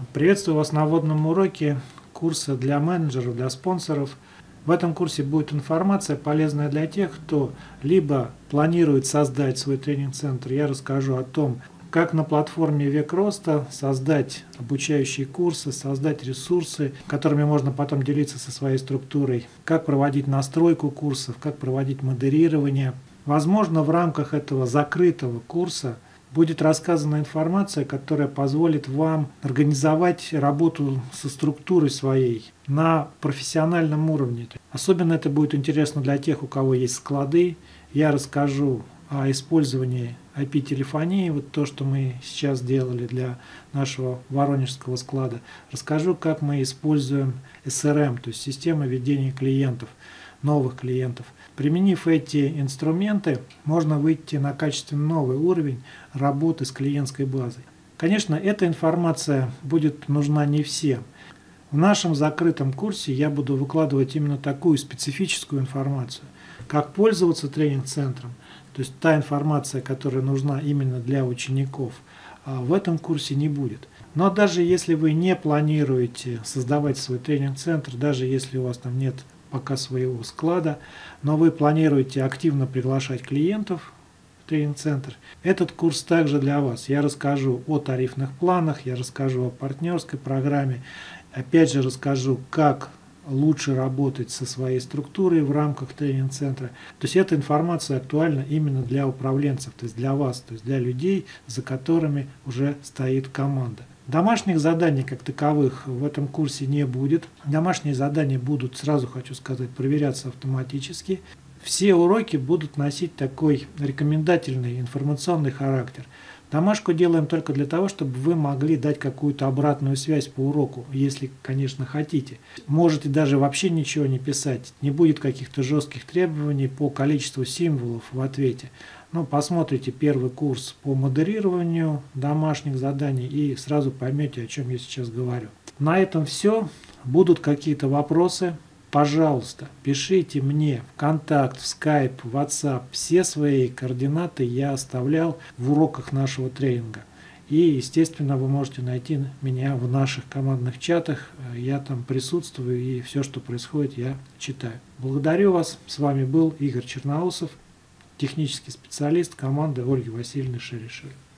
Приветствую вас на вводном уроке курса для менеджеров, для спонсоров. В этом курсе будет информация, полезная для тех, кто либо планирует создать свой тренинг-центр. Я расскажу о том, как на платформе Век Роста создать обучающие курсы, создать ресурсы, которыми можно потом делиться со своей структурой, как проводить настройку курсов, как проводить модерирование. Возможно, в рамках этого закрытого курса будет рассказана информация, которая позволит вам организовать работу со структурой своей на профессиональном уровне. Особенно это будет интересно для тех, у кого есть склады. Я расскажу о использовании IP-телефонии, вот то, что мы сейчас делали для нашего воронежского склада. Расскажу, как мы используем SRM, то есть система ведения клиентов, новых клиентов. Применив эти инструменты, можно выйти на качественно новый уровень работы с клиентской базой. Конечно, эта информация будет нужна не всем. В нашем закрытом курсе я буду выкладывать именно такую специфическую информацию, как пользоваться тренинг-центром, то есть та информация, которая нужна именно для учеников, в этом курсе не будет. Но даже если вы не планируете создавать свой тренинг-центр, даже если у вас там нет пока своего склада, но вы планируете активно приглашать клиентов в тренинг-центр, этот курс также для вас. Я расскажу о тарифных планах, я расскажу о партнерской программе, опять же расскажу, как лучше работать со своей структурой в рамках тренинг-центра. То есть эта информация актуальна именно для управленцев, то есть для вас, то есть для людей, за которыми уже стоит команда. Домашних заданий как таковых в этом курсе не будет. Домашние задания будут, сразу хочу сказать, проверяться автоматически. Все уроки будут носить такой рекомендательный информационный характер. Домашку делаем только для того, чтобы вы могли дать какую-то обратную связь по уроку, если, конечно, хотите. Можете даже вообще ничего не писать, не будет каких-то жестких требований по количеству символов в ответе. Но посмотрите первый курс по модерированию домашних заданий и сразу поймете, о чем я сейчас говорю. На этом все. Будут какие-то вопросы? Пожалуйста, пишите мне в контакт, в Skype, в WhatsApp. Все свои координаты я оставлял в уроках нашего тренинга. И, естественно, вы можете найти меня в наших командных чатах. Я там присутствую и все, что происходит, я читаю. Благодарю вас. С вами был Игорь Черноусов, технический специалист команды Ольги Васильевны Шерешевой.